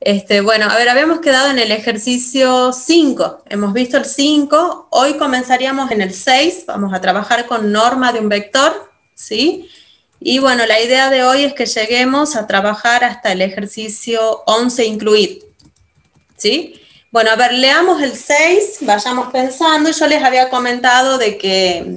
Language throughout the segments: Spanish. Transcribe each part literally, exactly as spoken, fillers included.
Este, bueno, a ver, habíamos quedado en el ejercicio cinco, hemos visto el cinco, hoy comenzaríamos en el seis, vamos a trabajar con norma de un vector, ¿sí? Y bueno, la idea de hoy es que lleguemos a trabajar hasta el ejercicio once incluido, ¿sí? Bueno, a ver, leamos el seis, vayamos pensando, yo les había comentado de que...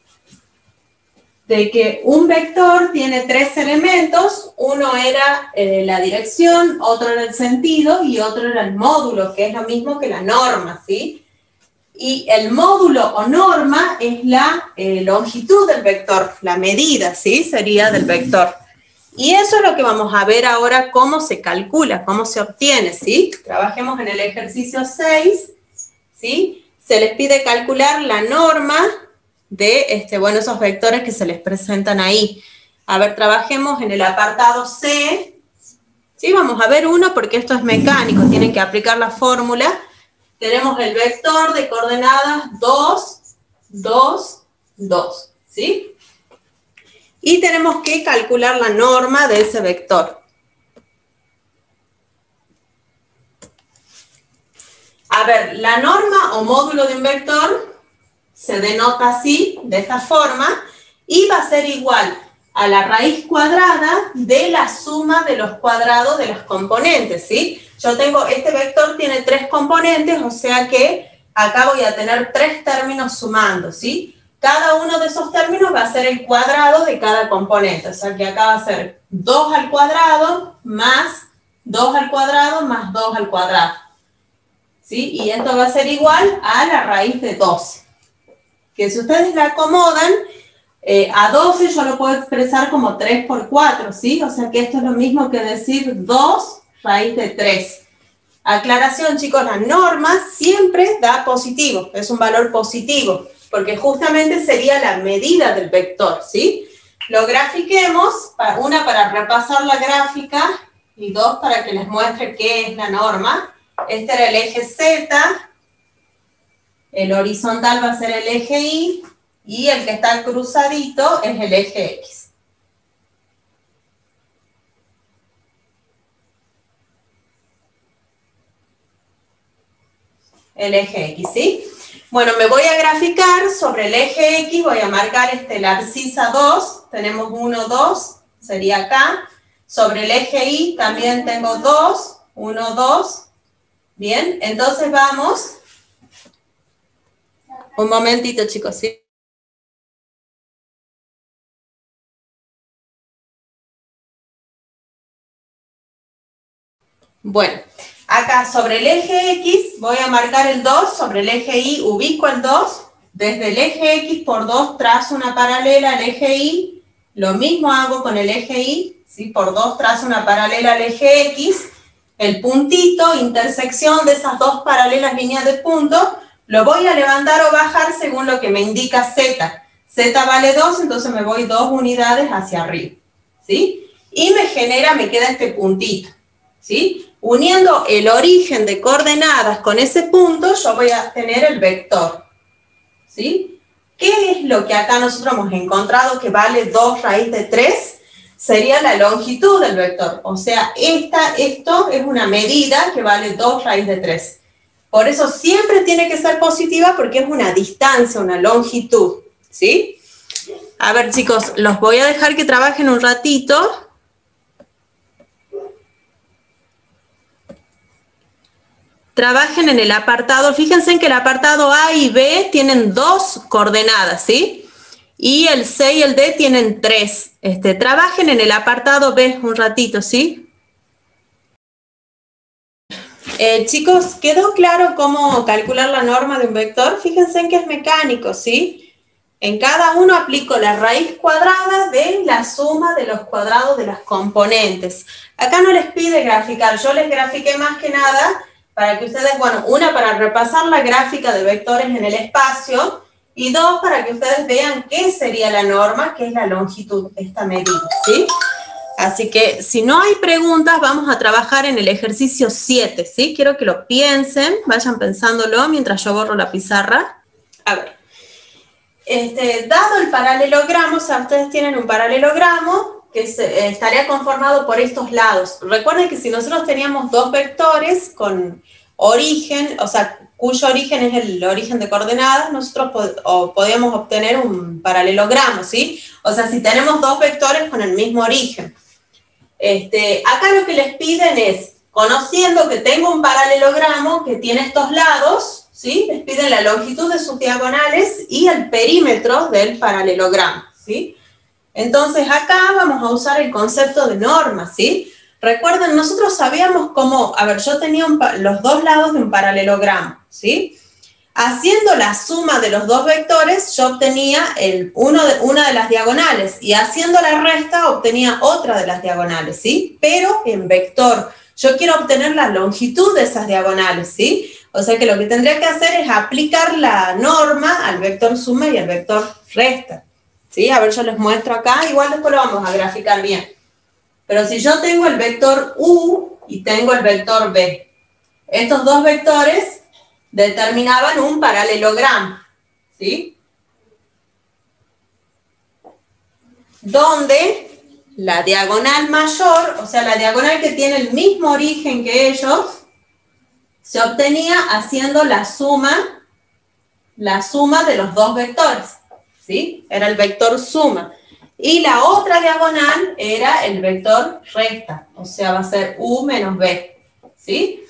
de que un vector tiene tres elementos, uno era eh, la dirección, otro era el sentido y otro era el módulo, que es lo mismo que la norma, ¿sí? Y el módulo o norma es la eh, longitud del vector, la medida, ¿sí? Sería del vector. Y eso es lo que vamos a ver ahora, cómo se calcula, cómo se obtiene, ¿sí? Trabajemos en el ejercicio seis, ¿sí? Se les pide calcular la norma de este, bueno, esos vectores que se les presentan ahí. A ver, trabajemos en el apartado C. Sí, vamos a ver uno porque esto es mecánico, tienen que aplicar la fórmula. Tenemos el vector de coordenadas dos, dos, dos, ¿sí? Y tenemos que calcular la norma de ese vector. A ver, la norma o módulo de un vector se denota así, de esta forma, y va a ser igual a la raíz cuadrada de la suma de los cuadrados de las componentes, ¿sí? Yo tengo, este vector tiene tres componentes, o sea que acá voy a tener tres términos sumando, ¿sí? Cada uno de esos términos va a ser el cuadrado de cada componente, o sea que acá va a ser dos al cuadrado más dos al cuadrado más dos al cuadrado, ¿sí? Y esto va a ser igual a la raíz de doce. Que si ustedes la acomodan, eh, a doce yo lo puedo expresar como tres por cuatro, ¿sí? O sea que esto es lo mismo que decir dos raíz de tres. Aclaración, chicos, la norma siempre da positivo, es un valor positivo, porque justamente sería la medida del vector, ¿sí? Lo grafiquemos, una para repasar la gráfica y dos para que les muestre qué es la norma. Este era el eje Z. El horizontal va a ser el eje Y, y el que está cruzadito es el eje X. El eje X, ¿sí? Bueno, me voy a graficar sobre el eje X, voy a marcar este, la abscisa dos, tenemos uno, dos, sería acá. Sobre el eje Y también tengo dos, uno, dos. Bien, entonces vamos... Un momentito, chicos, ¿sí? Bueno, acá sobre el eje X voy a marcar el dos, sobre el eje Y ubico el dos, desde el eje X por dos trazo una paralela al eje Y, lo mismo hago con el eje Y, ¿sí? Por dos trazo una paralela al eje X, el puntito, intersección de esas dos paralelas líneas de punto, lo voy a levantar o bajar según lo que me indica Z. Z vale dos, entonces me voy dos unidades hacia arriba, ¿sí? Y me genera, me queda este puntito, ¿sí? Uniendo el origen de coordenadas con ese punto, yo voy a tener el vector, ¿sí? ¿Qué es lo que acá nosotros hemos encontrado que vale dos raíz de tres? Sería la longitud del vector, o sea, esta, esto es una medida que vale dos raíz de tres. Por eso siempre tiene que ser positiva porque es una distancia, una longitud, ¿sí? A ver, chicos, los voy a dejar que trabajen un ratito. Trabajen en el apartado, fíjense en que el apartado A y B tienen dos coordenadas, ¿sí? Y el C y el D tienen tres. Este, trabajen en el apartado B un ratito, ¿sí? Eh, chicos, ¿quedó claro cómo calcular la norma de un vector? Fíjense en que es mecánico, ¿sí? En cada uno aplico la raíz cuadrada de la suma de los cuadrados de las componentes. Acá no les pide graficar, yo les grafiqué más que nada para que ustedes, bueno, una para repasar la gráfica de vectores en el espacio y dos para que ustedes vean qué sería la norma, que es la longitud, esta medida, ¿sí? Así que, si no hay preguntas, vamos a trabajar en el ejercicio siete, ¿sí? Quiero que lo piensen, vayan pensándolo mientras yo borro la pizarra. A ver, este, dado el paralelogramo, o sea, ustedes tienen un paralelogramo, que se, eh, estaría conformado por estos lados. Recuerden que si nosotros teníamos dos vectores con origen, o sea, cuyo origen es el origen de coordenadas, nosotros pod o podíamos obtener un paralelogramo, ¿sí? O sea, si tenemos dos vectores con el mismo origen. Este, acá lo que les piden es, conociendo que tengo un paralelogramo que tiene estos lados, ¿sí? Les piden la longitud de sus diagonales y el perímetro del paralelogramo, ¿sí? Entonces acá vamos a usar el concepto de norma, ¿sí? Recuerden, nosotros sabíamos cómo, a ver, yo tenía un, los dos lados de un paralelogramo, ¿sí? Haciendo la suma de los dos vectores, yo obtenía el, uno de, una de las diagonales, y haciendo la resta obtenía otra de las diagonales, ¿sí? Pero en vector. Yo quiero obtener la longitud de esas diagonales, ¿sí? O sea que lo que tendría que hacer es aplicar la norma al vector suma y al vector resta, ¿sí? A ver, yo les muestro acá, igual después lo vamos a graficar bien. Pero si yo tengo el vector U y tengo el vector B, estos dos vectores determinaban un paralelogramo, ¿sí? Donde la diagonal mayor, o sea, la diagonal que tiene el mismo origen que ellos, se obtenía haciendo la suma, la suma de los dos vectores, ¿sí? Era el vector suma. Y la otra diagonal era el vector resta, o sea, va a ser U menos B, ¿sí?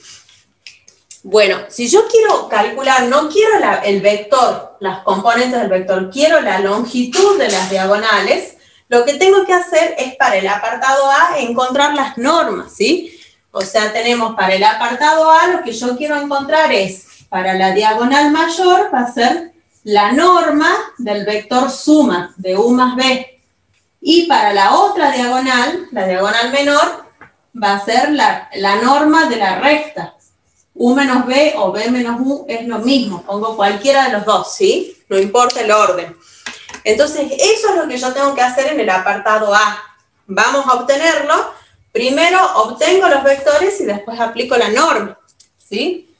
Bueno, si yo quiero calcular, no quiero la, el vector, las componentes del vector, quiero la longitud de las diagonales, lo que tengo que hacer es para el apartado A encontrar las normas, ¿sí? O sea, tenemos para el apartado A, lo que yo quiero encontrar es, para la diagonal mayor va a ser la norma del vector suma, de U más B. Y para la otra diagonal, la diagonal menor, va a ser la, la norma de la recta. U menos B o B menos U es lo mismo, pongo cualquiera de los dos, ¿sí? No importa el orden. Entonces, eso es lo que yo tengo que hacer en el apartado A. Vamos a obtenerlo. Primero obtengo los vectores y después aplico la norma, ¿sí?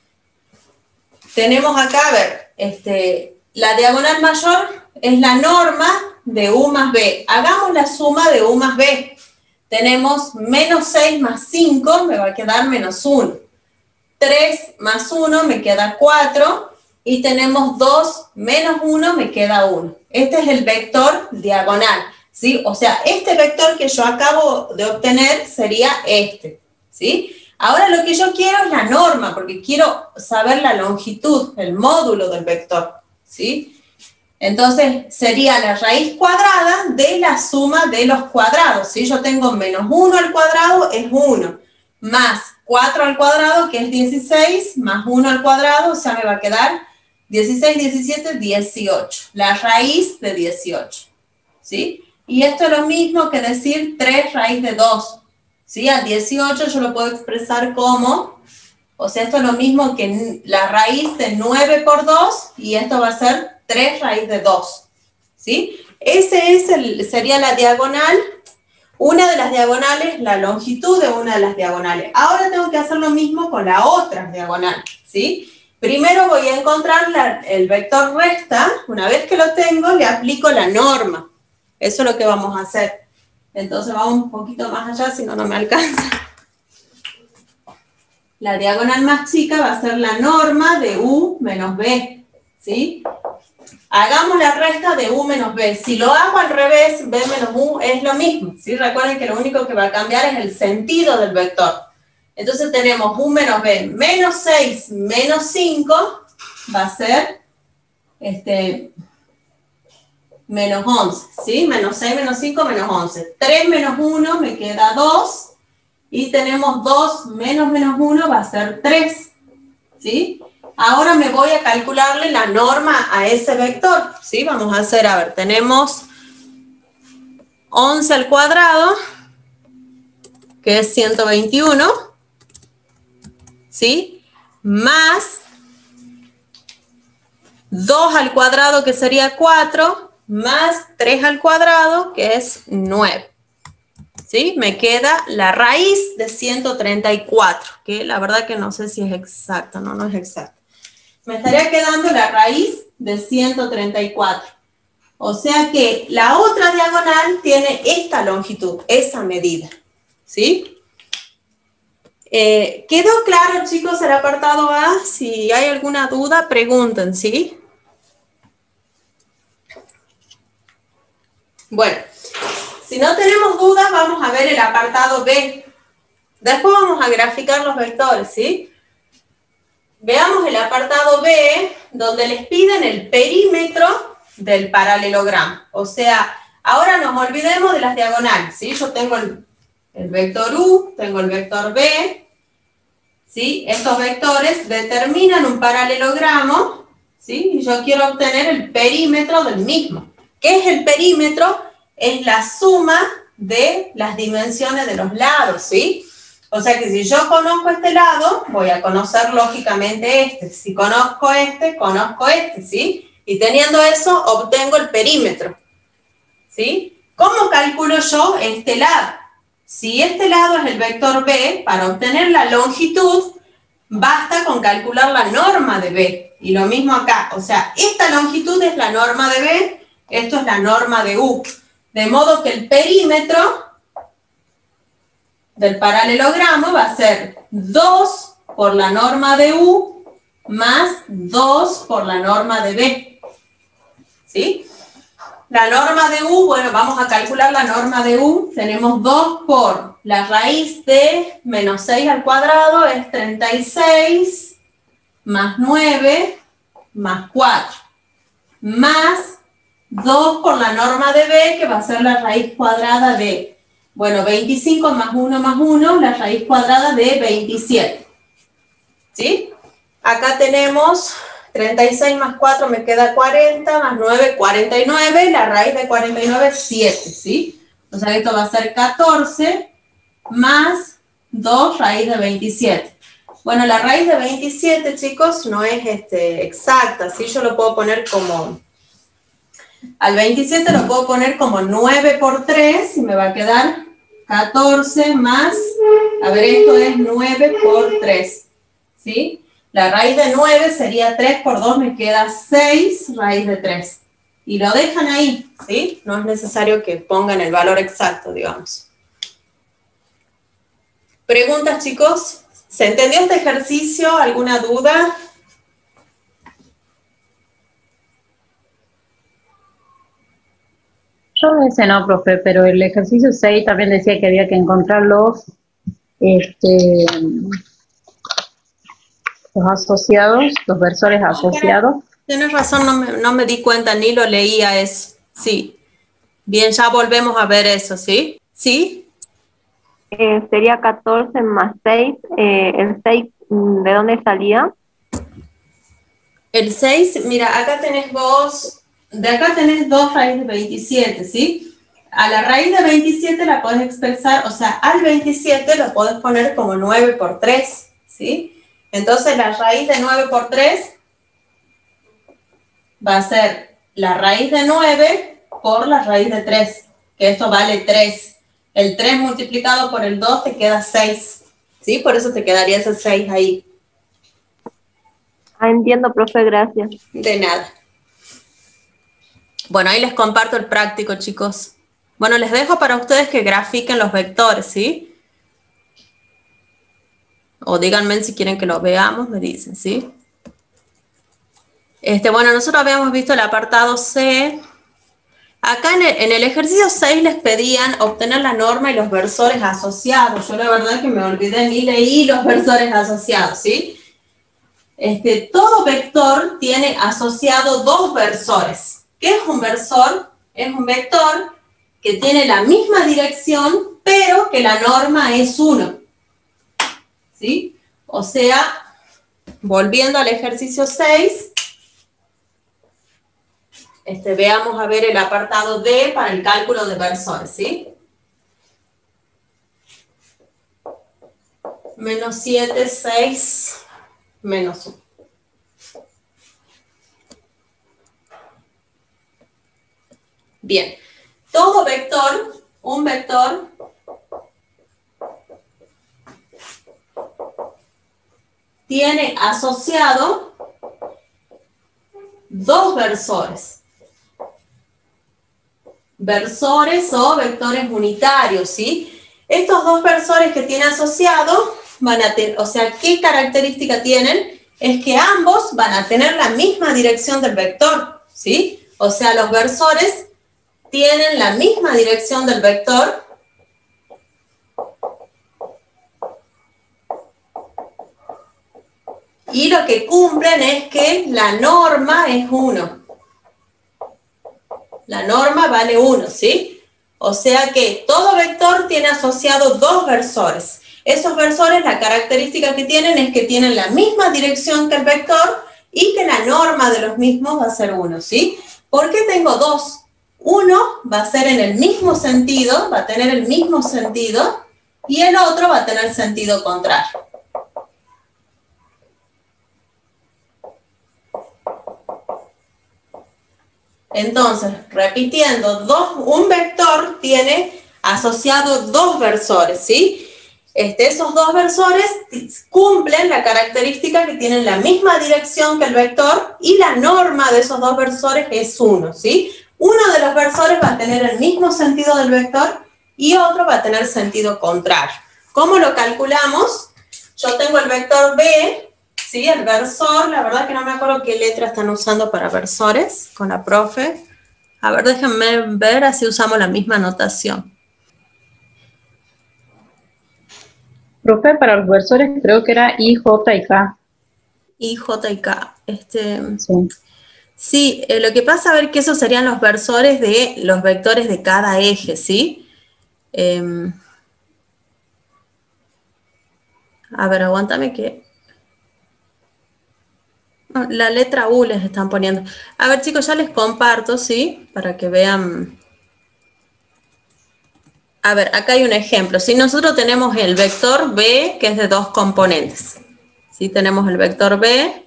Tenemos acá, a ver, este, la diagonal mayor es la norma de U más B. Hagamos la suma de U más B. Tenemos menos seis más cinco, me va a quedar menos uno. tres más uno me queda cuatro. Y tenemos dos menos uno, me queda uno. Este es el vector diagonal, ¿sí? O sea, este vector que yo acabo de obtener sería este, ¿sí? Ahora lo que yo quiero es la norma, porque quiero saber la longitud, el módulo del vector, ¿sí? Entonces, sería la raíz cuadrada de la suma de los cuadrados, ¿sí? Yo tengo menos uno al cuadrado, es uno, más cuatro al cuadrado, que es dieciséis, más uno al cuadrado, o sea, me va a quedar dieciséis, diecisiete, dieciocho. La raíz de dieciocho, ¿sí? Y esto es lo mismo que decir tres raíz de dos, ¿sí? Al dieciocho yo lo puedo expresar como, o sea, esto es lo mismo que la raíz de nueve por dos, y esto va a ser tres raíz de dos, ¿sí? Ese es el, sería la diagonal, una de las diagonales, la longitud de una de las diagonales. Ahora tengo que hacer lo mismo con la otra diagonal, ¿sí? Primero voy a encontrar la, el vector resta. Una vez que lo tengo, le aplico la norma. Eso es lo que vamos a hacer. Entonces vamos un poquito más allá, si no, no me alcanza. La diagonal más chica va a ser la norma de U menos B, ¿sí? Hagamos la resta de U menos B. Si lo hago al revés, B menos U es lo mismo, ¿sí? Recuerden que lo único que va a cambiar es el sentido del vector. Entonces tenemos U menos B, menos seis menos cinco, va a ser este, menos once, ¿sí? Menos seis menos cinco, menos once. tres menos uno me queda dos, y tenemos dos menos menos uno, va a ser tres, ¿sí? Ahora me voy a calcularle la norma a ese vector, ¿sí? Vamos a hacer, a ver, tenemos once al cuadrado, que es ciento veintiuno, ¿sí? Más dos al cuadrado, que sería cuatro, más tres al cuadrado, que es nueve. ¿Sí? Me queda la raíz de ciento treinta y cuatro, que la verdad que no sé si es exacta, no, no es exacta. Me estaría quedando la raíz de ciento treinta y cuatro. O sea que la otra diagonal tiene esta longitud, esa medida, ¿sí? Eh, ¿Quedó claro, chicos, el apartado A? Si hay alguna duda, pregunten, ¿sí? Bueno, si no tenemos dudas, vamos a ver el apartado B. Después vamos a graficar los vectores, ¿sí? Veamos el apartado B, donde les piden el perímetro del paralelogramo. O sea, ahora nos olvidemos de las diagonales, ¿sí? Yo tengo el, el vector U, tengo el vector B, ¿sí? Estos vectores determinan un paralelogramo, ¿sí? Y yo quiero obtener el perímetro del mismo. ¿Qué es el perímetro? Es la suma de las dimensiones de los lados, ¿sí? O sea que si yo conozco este lado, voy a conocer lógicamente este. Si conozco este, conozco este, ¿sí? Y teniendo eso, obtengo el perímetro, ¿sí? ¿Cómo calculo yo este lado? Si este lado es el vector B, para obtener la longitud, basta con calcular la norma de B. Y lo mismo acá. O sea, esta longitud es la norma de B, esto es la norma de U. De modo que el perímetro del paralelogramo va a ser dos por la norma de U más dos por la norma de B. ¿Sí? La norma de U, bueno, vamos a calcular la norma de U. Tenemos dos por la raíz de menos seis al cuadrado, es treinta y seis, más nueve, más cuatro. Más dos por la norma de B, que va a ser la raíz cuadrada de, bueno, veinticinco más uno más uno, la raíz cuadrada de veintisiete. ¿Sí? Acá tenemos treinta y seis más cuatro me queda cuarenta, más nueve, cuarenta y nueve, la raíz de cuarenta y nueve es siete, ¿sí? O sea, esto va a ser catorce más dos raíz de veintisiete. Bueno, la raíz de veintisiete, chicos, no es este, exacta, ¿sí? Yo lo puedo poner como... Al veintisiete lo puedo poner como nueve por tres y me va a quedar catorce más... A ver, esto es nueve por tres, ¿sí? La raíz de nueve sería tres por dos, me queda seis raíz de tres. Y lo dejan ahí, ¿sí? No es necesario que pongan el valor exacto, digamos. ¿Preguntas, chicos? ¿Se entendió este ejercicio? ¿Alguna duda? Yo ese no, profe, pero el ejercicio seis también decía que había que encontrar los, este, los asociados, los versores asociados. Tienes razón, no me, no me di cuenta, ni lo leía eso. Sí. Bien, ya volvemos a ver eso, ¿sí? ¿Sí? Eh, sería catorce más seis. Eh, ¿el seis de dónde salía? El seis, mira, acá tenés vos, de acá tenés dos raíz de veintisiete, ¿sí? A la raíz de veintisiete la podés expresar, o sea, al veintisiete lo podés poner como nueve por tres, ¿sí? Entonces la raíz de nueve por tres va a ser la raíz de nueve por la raíz de tres, que esto vale tres. El tres multiplicado por el dos te queda seis, ¿sí? Por eso te quedaría ese seis ahí. Ah, entiendo, profe, gracias. De nada. Bueno, ahí les comparto el práctico, chicos. Bueno, les dejo para ustedes que grafiquen los vectores, ¿sí? O díganme si quieren que los veamos, me dicen, ¿sí? Este, bueno, nosotros habíamos visto el apartado C. Acá en el, en el ejercicio seis les pedían obtener la norma y los versores asociados. Yo la verdad que me olvidé ni leí los versores asociados, ¿sí? Este, todo vector tiene asociado dos versores. ¿Qué es un versor? Es un vector que tiene la misma dirección, pero que la norma es uno. ¿Sí? O sea, volviendo al ejercicio seis, este, veamos a ver el apartado D para el cálculo de versores, ¿sí? Menos siete, seis, menos uno. Bien, todo vector, un vector, tiene asociado dos versores. versores o vectores unitarios, ¿sí? Estos dos versores que tiene asociado van a tener, o sea, ¿qué característica tienen? Es que ambos van a tener la misma dirección del vector, ¿sí? O sea, los versores tienen la misma dirección del vector. Y lo que cumplen es que la norma es uno. La norma vale uno, ¿sí? O sea que todo vector tiene asociado dos versores. Esos versores, la característica que tienen es que tienen la misma dirección que el vector y que la norma de los mismos va a ser uno, ¿sí? ¿Por qué tengo dos? Uno va a ser en el mismo sentido, va a tener el mismo sentido, y el otro va a tener sentido contrario. Entonces, repitiendo, dos, un vector tiene asociado dos versores, ¿sí? Este, esos dos versores cumplen la característica que tienen la misma dirección que el vector y la norma de esos dos versores es uno, ¿sí? Uno de los versores va a tener el mismo sentido del vector y otro va a tener sentido contrario. ¿Cómo lo calculamos? Yo tengo el vector B, ¿sí? El versor, la verdad que no me acuerdo qué letra están usando para versores con la profe. A ver, déjenme ver, así usamos la misma notación. Profe, para los versores creo que era I, J y K. I, J y K. Este, sí, sí eh, lo que pasa, a ver, que esos serían los versores de los vectores de cada eje, ¿sí? Eh, a ver, aguántame que... La letra U les están poniendo. A ver, chicos, ya les comparto, ¿sí? Para que vean. A ver, acá hay un ejemplo. Si nosotros tenemos el vector B, que es de dos componentes. ¿Sí? Tenemos el vector B,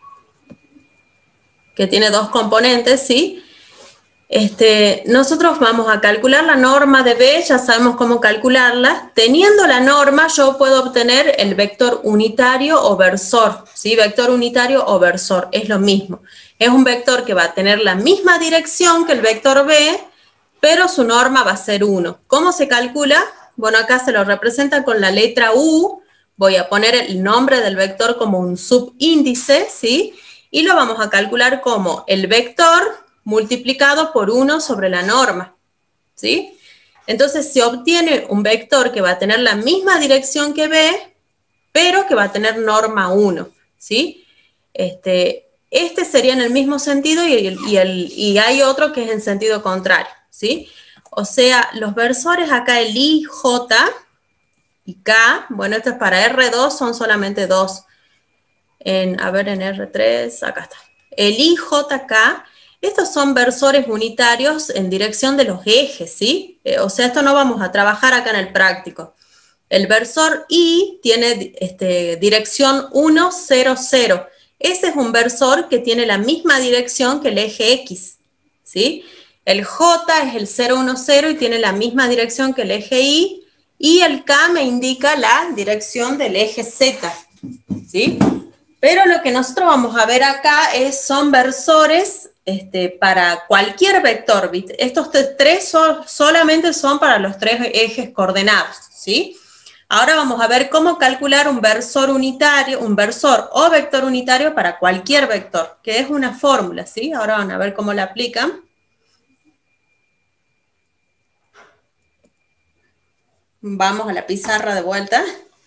que tiene dos componentes, ¿sí? Este, nosotros vamos a calcular la norma de B, ya sabemos cómo calcularla. Teniendo la norma, yo puedo obtener el vector unitario o versor, ¿sí? Vector unitario o versor, es lo mismo. Es un vector que va a tener la misma dirección que el vector B, pero su norma va a ser uno. ¿Cómo se calcula? Bueno, acá se lo representa con la letra U. Voy a poner el nombre del vector como un subíndice, ¿sí? Y lo vamos a calcular como el vector multiplicado por uno sobre la norma, ¿sí? Entonces se obtiene un vector que va a tener la misma dirección que B, pero que va a tener norma uno, ¿sí? Este, este sería en el mismo sentido y, el, y, el, y hay otro que es en sentido contrario, ¿sí? O sea, los versores acá, el I, J y K, bueno, esto es para R dos, son solamente dos. En, a ver, en R tres, acá está. El I, J, K... Estos son versores unitarios en dirección de los ejes, ¿sí? Eh, o sea, esto no vamos a trabajar acá en el práctico. El versor I tiene este, dirección uno, cero, cero. Ese es un versor que tiene la misma dirección que el eje X, ¿sí? El J es el cero, uno, cero y tiene la misma dirección que el eje Y. Y el K me indica la dirección del eje Z, ¿sí? Pero lo que nosotros vamos a ver acá es, son versores... Este, para cualquier vector, ¿viste? Estos tres son, solamente son para los tres ejes coordenados, ¿sí? Ahora vamos a ver cómo calcular un versor unitario, un versor o vector unitario para cualquier vector, que es una fórmula, ¿sí? Ahora van a ver cómo la aplican. Vamos a la pizarra de vuelta,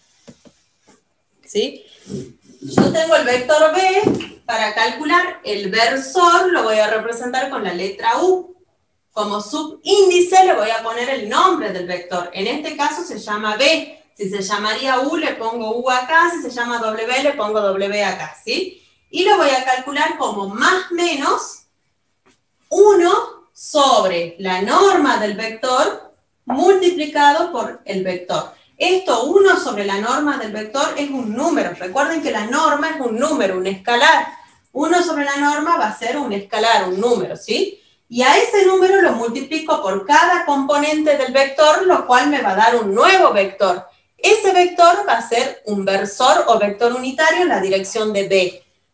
¿sí? Yo tengo el vector B. Para calcular el versor lo voy a representar con la letra U. Como subíndice le voy a poner el nombre del vector. En este caso se llama B. Si se llamaría U le pongo U acá. Si se llama W le pongo W acá, ¿sí? Y lo voy a calcular como más menos uno sobre la norma del vector multiplicado por el vector. Esto, uno sobre la norma del vector, es un número. Recuerden que la norma es un número, un escalar. uno sobre la norma va a ser un escalar, un número, ¿sí? Y a ese número lo multiplico por cada componente del vector, lo cual me va a dar un nuevo vector. Ese vector va a ser un versor o vector unitario en la dirección de B.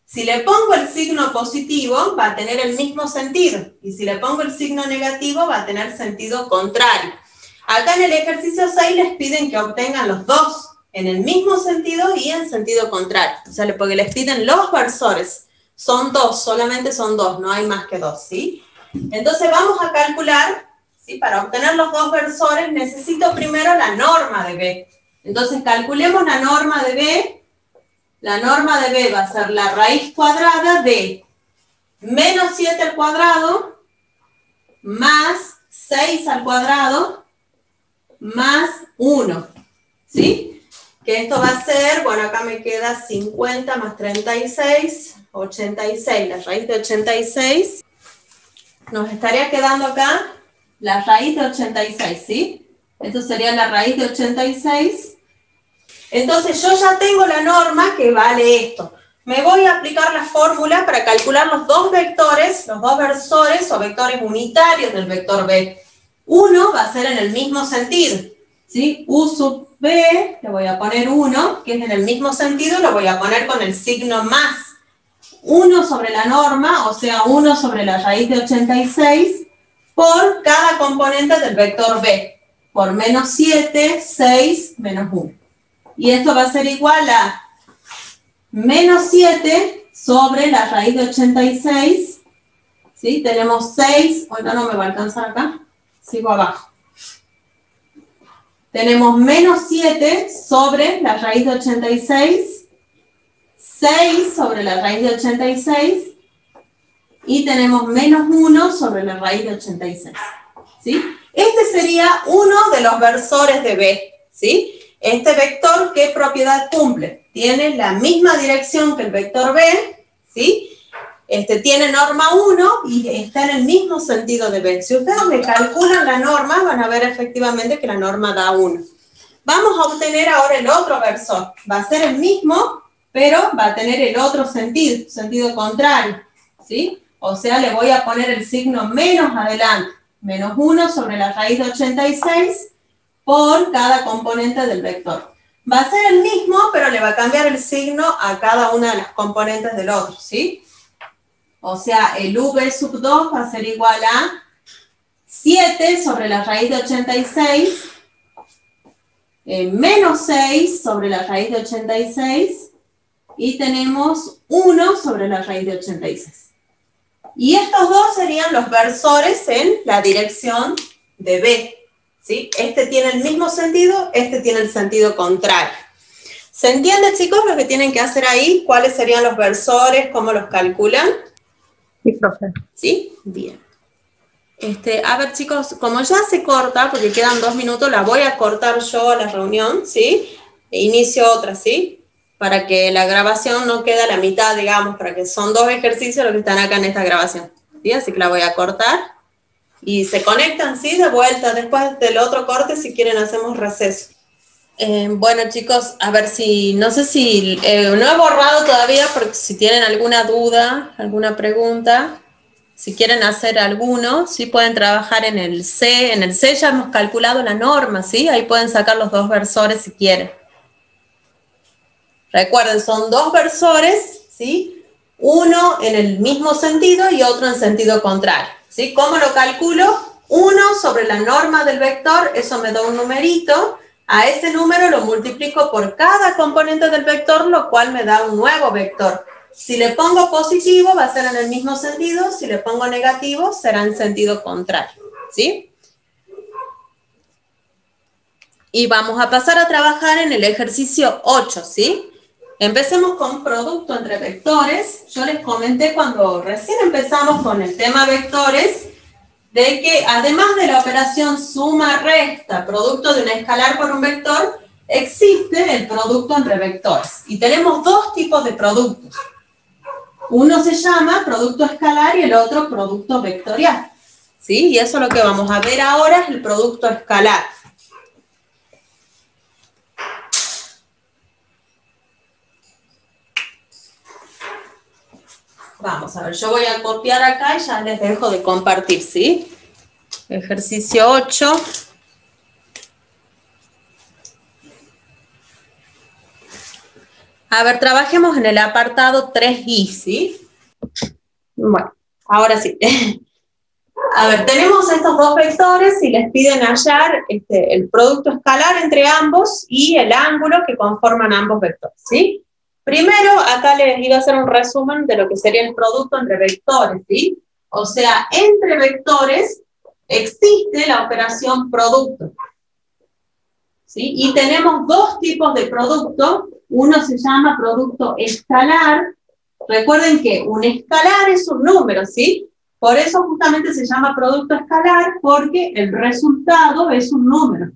Si le pongo el signo positivo, va a tener el mismo sentido. Y si le pongo el signo negativo, va a tener sentido contrario. Acá en el ejercicio seis les piden que obtengan los dos en el mismo sentido y en sentido contrario. O sea, porque les piden los versores. Son dos, solamente son dos, no hay más que dos, ¿sí? Entonces vamos a calcular, ¿sí? Para obtener los dos versores necesito primero la norma de B. Entonces calculemos la norma de B. La norma de B va a ser la raíz cuadrada de menos siete al cuadrado más seis al cuadrado más uno, ¿sí? Que esto va a ser, bueno, acá me queda cincuenta más treinta y seis, ochenta y seis, la raíz de ochenta y seis. Nos estaría quedando acá la raíz de ochenta y seis, ¿sí? Esto sería la raíz de ochenta y seis. Entonces yo ya tengo la norma que vale esto. Me voy a aplicar la fórmula para calcular los dos vectores, los dos versores o vectores unitarios del vector B. Uno va a ser en el mismo sentido, ¿sí? U sub B, le voy a poner uno, que es en el mismo sentido, lo voy a poner con el signo más. uno sobre la norma, o sea, uno sobre la raíz de ochenta y seis, por cada componente del vector B, por menos siete, seis, menos uno. Y esto va a ser igual a menos siete sobre la raíz de ochenta y seis, ¿sí? Tenemos seis, ahorita no me va a alcanzar acá, sigo abajo. Tenemos menos siete sobre la raíz de ochenta y seis, seis sobre la raíz de ochenta y seis, y tenemos menos uno sobre la raíz de ochenta y seis, ¿sí? Este sería uno de los versores de B, ¿sí? Este vector, ¿qué propiedad cumple? Tiene la misma dirección que el vector B, ¿sí? Este tiene norma uno y está en el mismo sentido de B. Si ustedes me calculan la norma, van a ver efectivamente que la norma da uno. Vamos a obtener ahora el otro versor. Va a ser el mismo, pero va a tener el otro sentido, sentido contrario, ¿sí? O sea, le voy a poner el signo menos adelante. Menos uno sobre la raíz de ochenta y seis por cada componente del vector. Va a ser el mismo, pero le va a cambiar el signo a cada una de las componentes del otro, ¿sí? O sea, el V sub dos va a ser igual a siete sobre la raíz de ochenta y seis, eh, menos seis sobre la raíz de ochenta y seis, y tenemos uno sobre la raíz de ochenta y seis. Y estos dos serían los versores en la dirección de B, ¿sí? Este tiene el mismo sentido, este tiene el sentido contrario. ¿Se entiende, chicos, lo que tienen que hacer ahí? ¿Cuáles serían los versores? ¿Cómo los calculan? Sí, profe. ¿Sí? Bien. Este, a ver, chicos, como ya se corta, porque quedan dos minutos, la voy a cortar yo a la reunión, ¿sí? E inicio otra, ¿sí? Para que la grabación no quede a la mitad, digamos, para que son dos ejercicios los que están acá en esta grabación, ¿sí? Así que la voy a cortar. Y se conectan, ¿sí? De vuelta, después del otro corte, si quieren hacemos receso. Eh, bueno, chicos, a ver si, no sé si, eh, no he borrado todavía, porque si tienen alguna duda, alguna pregunta, si quieren hacer alguno, sí pueden trabajar en el C. En el C ya hemos calculado la norma, ¿sí? Ahí pueden sacar los dos versores si quieren. Recuerden, son dos versores, ¿sí? Uno en el mismo sentido y otro en sentido contrario, ¿sí? ¿Cómo lo calculo? uno sobre la norma del vector, eso me da un numerito. A ese número lo multiplico por cada componente del vector, lo cual me da un nuevo vector. Si le pongo positivo, va a ser en el mismo sentido. Si le pongo negativo, será en sentido contrario, ¿sí? Y vamos a pasar a trabajar en el ejercicio ocho, ¿sí? Empecemos con producto entre vectores. Yo les comenté cuando recién empezamos con el tema vectores, de que además de la operación suma-resta, producto de un escalar por un vector, existe el producto entre vectores. Y tenemos dos tipos de productos. Uno se llama producto escalar y el otro producto vectorial, ¿sí? Y eso lo que vamos a ver ahora es el producto escalar. Vamos a ver, yo voy a copiar acá y ya les dejo de compartir, ¿sí? Ejercicio ocho. A ver, trabajemos en el apartado tres i, ¿sí? Bueno, ahora sí. A ver, tenemos estos dos vectores y les piden hallar este, el producto escalar entre ambos y el ángulo que conforman ambos vectores, ¿sí? Primero, acá les iba a hacer un resumen de lo que sería el producto entre vectores, ¿sí? O sea, entre vectores existe la operación producto, ¿sí? Y tenemos dos tipos de producto. Uno se llama producto escalar. Recuerden que un escalar es un número, ¿sí? Por eso justamente se llama producto escalar, porque el resultado es un número.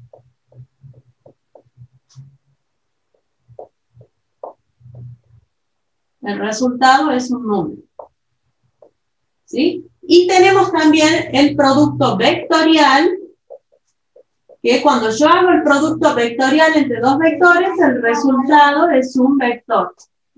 El resultado es un número, ¿sí? Y tenemos también el producto vectorial, que cuando yo hago el producto vectorial entre dos vectores, el resultado es un vector.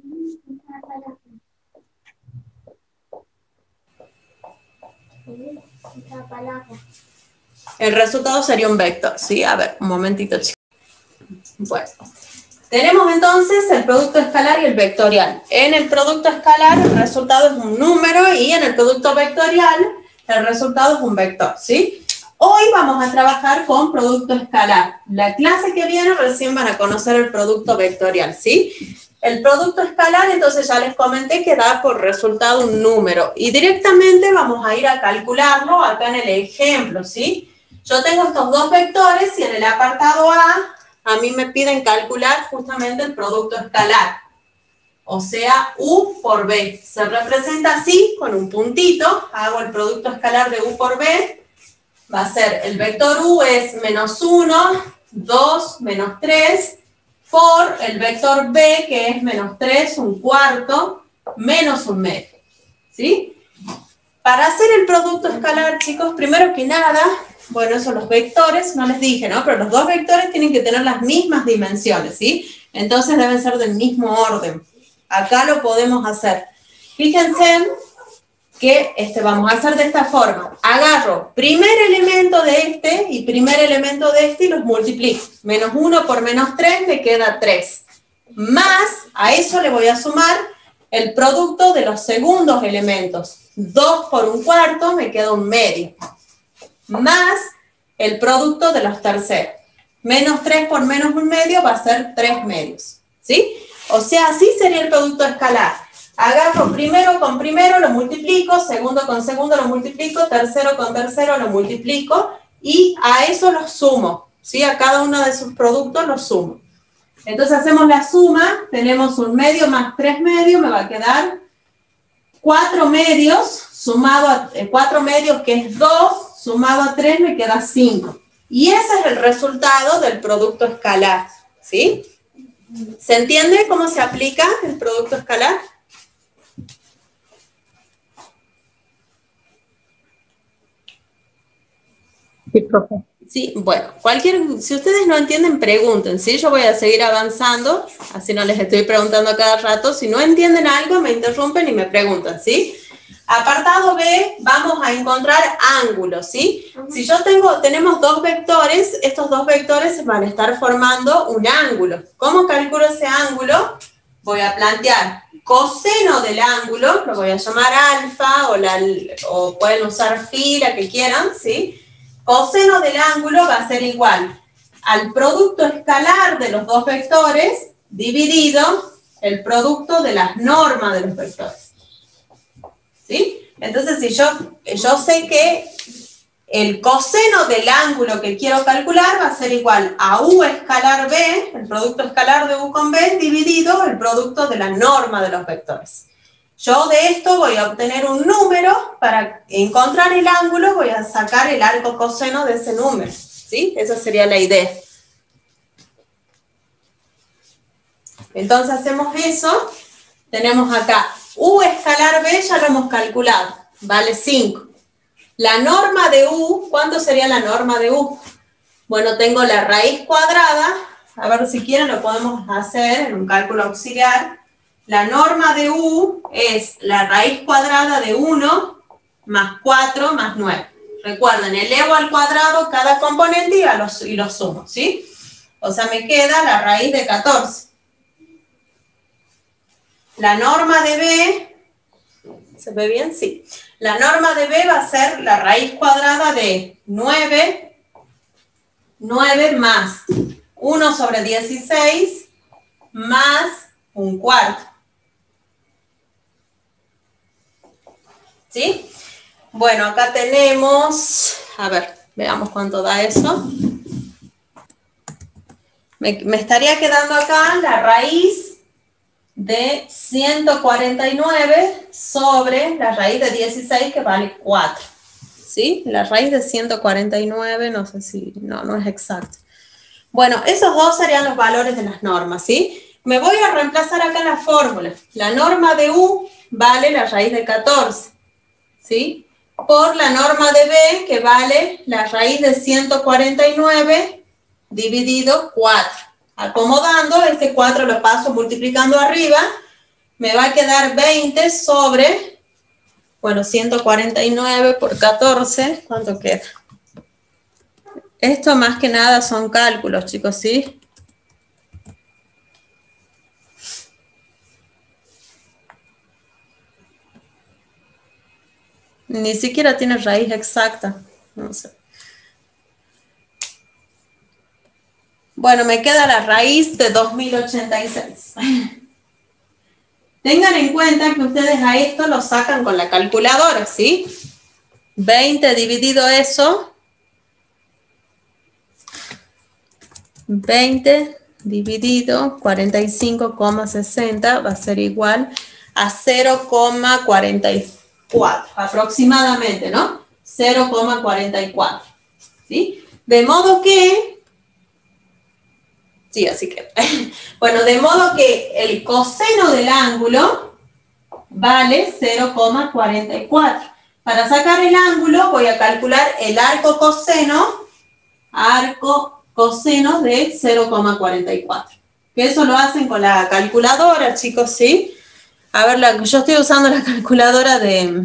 El resultado sería un vector, ¿sí? A ver, un momentito, chicos. Bueno, tenemos entonces el producto escalar y el vectorial. En el producto escalar el resultado es un número y en el producto vectorial el resultado es un vector, ¿sí? Hoy vamos a trabajar con producto escalar. La clase que viene recién van a conocer el producto vectorial, ¿sí? El producto escalar, entonces ya les comenté que da por resultado un número. Y directamente vamos a ir a calcularlo acá en el ejemplo, ¿sí? Yo tengo estos dos vectores y en el apartado A, a mí me piden calcular justamente el producto escalar. O sea, U por B. Se representa así, con un puntito. Hago el producto escalar de U por B. Va a ser, el vector U es menos uno, dos, menos tres, por el vector B, que es menos tres, un cuarto, menos un medio, ¿sí? Para hacer el producto escalar, chicos, primero que nada, bueno, eso los vectores, no les dije, ¿no? Pero los dos vectores tienen que tener las mismas dimensiones, ¿sí? Entonces deben ser del mismo orden. Acá lo podemos hacer. Fíjense que este, vamos a hacer de esta forma. Agarro primer elemento de este y primer elemento de este y los multiplico. Menos uno por menos tres me queda tres. Más, a eso le voy a sumar el producto de los segundos elementos. dos por un cuarto me queda un medio. Más el producto de los terceros. Menos tres por menos un medio va a ser tres medios, ¿sí? O sea, así sería el producto escalar. Agarro primero con primero, lo multiplico, segundo con segundo lo multiplico, tercero con tercero lo multiplico y a eso lo sumo, ¿sí? A cada uno de sus productos lo sumo. Entonces hacemos la suma, tenemos un medio más tres medios, me va a quedar cuatro medios, sumado a eh, cuatro medios que es dos, sumado a tres me queda cinco. Y ese es el resultado del producto escalar, ¿sí? ¿Se entiende cómo se aplica el producto escalar? Sí, profe. Sí, bueno, cualquier, si ustedes no entienden, pregunten, ¿sí? Yo voy a seguir avanzando, así no les estoy preguntando a cada rato. Si no entienden algo, me interrumpen y me preguntan, ¿sí? Apartado B, vamos a encontrar ángulos, ¿sí? Si yo tengo, tenemos dos vectores, estos dos vectores van a estar formando un ángulo. ¿Cómo calculo ese ángulo? Voy a plantear coseno del ángulo, lo voy a llamar alfa, o, la, o pueden usar phi, la que quieran, ¿sí? Coseno del ángulo va a ser igual al producto escalar de los dos vectores dividido el producto de las normas de los vectores. ¿Sí? Entonces, si yo, yo sé que el coseno del ángulo que quiero calcular va a ser igual a U escalar B, el producto escalar de U con B, dividido el producto de la norma de los vectores. Yo de esto voy a obtener un número, para encontrar el ángulo voy a sacar el arco coseno de ese número, ¿sí? Esa sería la idea. Entonces hacemos eso, tenemos acá U escalar B, ya lo hemos calculado, vale cinco. La norma de U, ¿cuánto sería la norma de U? Bueno, tengo la raíz cuadrada, a ver si quieren lo podemos hacer en un cálculo auxiliar. La norma de U es la raíz cuadrada de uno más cuatro más nueve. Recuerden, elevo al cuadrado cada componente y, a los, y los sumo, ¿sí? O sea, me queda la raíz de catorce. la norma de B, ¿se ve bien? Sí. La norma de B va a ser la raíz cuadrada de nueve, nueve más uno sobre dieciséis más un cuarto. ¿Sí? Bueno, acá tenemos, a ver, veamos cuánto da eso. Me, me estaría quedando acá la raíz de ciento cuarenta y nueve sobre la raíz de dieciséis, que vale cuatro. ¿Sí? La raíz de ciento cuarenta y nueve, no sé si, no, no es exacto. Bueno, esos dos serían los valores de las normas, ¿sí? Me voy a reemplazar acá en la fórmula. La norma de U vale la raíz de catorce, ¿sí? Por la norma de B, que vale la raíz de ciento cuarenta y nueve dividido cuatro. Acomodando, este cuatro lo paso multiplicando arriba, me va a quedar veinte sobre, bueno, ciento cuarenta y nueve por catorce, ¿cuánto queda? Esto más que nada son cálculos, chicos, ¿sí? Ni siquiera tiene raíz exacta, no sé. Bueno, me queda la raíz de dos mil ochenta y seis. Tengan en cuenta que ustedes a esto lo sacan con la calculadora, ¿sí? veinte dividido eso. veinte dividido cuarenta y cinco coma sesenta va a ser igual a cero coma cuarenta y cuatro, aproximadamente, ¿no? cero coma cuarenta y cuatro, ¿sí? De modo que... Sí, así que... Bueno, de modo que el coseno del ángulo vale cero coma cuarenta y cuatro. Para sacar el ángulo voy a calcular el arco coseno, arco coseno de cero coma cuarenta y cuatro. Que eso lo hacen con la calculadora, chicos, ¿sí? A ver, la, yo estoy usando la calculadora de,